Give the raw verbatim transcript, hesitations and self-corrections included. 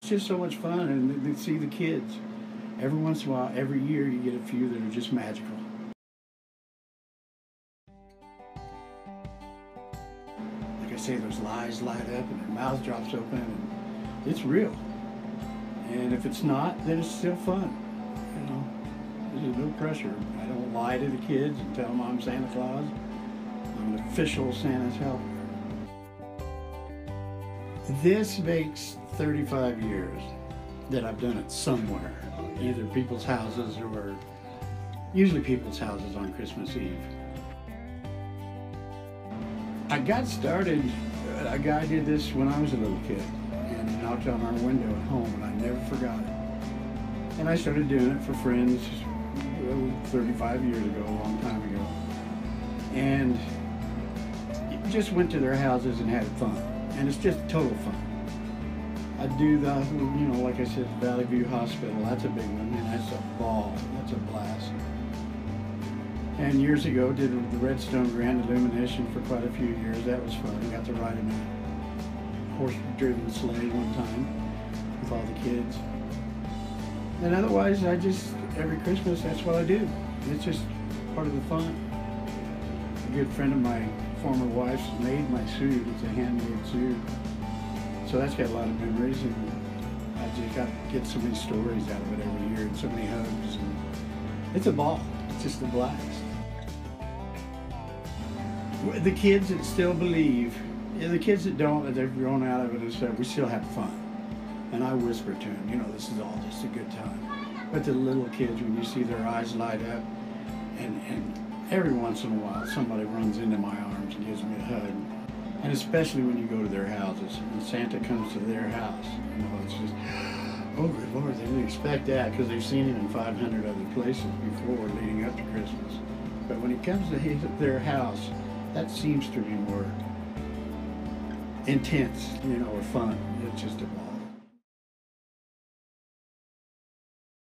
It's just so much fun, and to see the kids. Every once in a while, every year, you get a few that are just magical. Like I say, those eyes light up and their mouth drops open, and it's real. And if it's not, then it's still fun. You know, there's no pressure. I don't lie to the kids and tell them I'm Santa Claus. I'm an official Santa's helper. This makes thirty-five years that I've done it somewhere, either people's houses or usually people's houses on Christmas Eve. I got started, a guy did this when I was a little kid, and he knocked on our window at home, and I never forgot it. And I started doing it for friends thirty-five years ago, a long time ago. And just went to their houses and had fun. And it's just total fun. I do the, you know, like I said, Valley View Hospital, that's a big one, and that's a ball, that's a blast. And years ago, did the Redstone Grand Illumination for quite a few years. That was fun. Got to ride in a horse-driven sleigh one time with all the kids. And otherwise, I just, every Christmas, that's what I do. It's just part of the fun. A good friend of my former wife's made my suit. It's a handmade suit. So that's got a lot of memories, and I just got to get so many stories out of it every year, and so many hugs. And it's a ball. It's just a blast. The kids that still believe, yeah, the kids that don't, that they've grown out of it and stuff, we still have fun. And I whisper to them, you know, this is all just a good time. But the little kids, when you see their eyes light up, and, and every once in a while, somebody runs into my arms and gives me a hug. And especially when you go to their houses, and Santa comes to their house, you know, it's just, oh good Lord, they didn't expect that because they've seen him in five hundred other places before leading up to Christmas. But when he comes to his, their house, that seems to be more intense, you know, or fun. It's just a ball.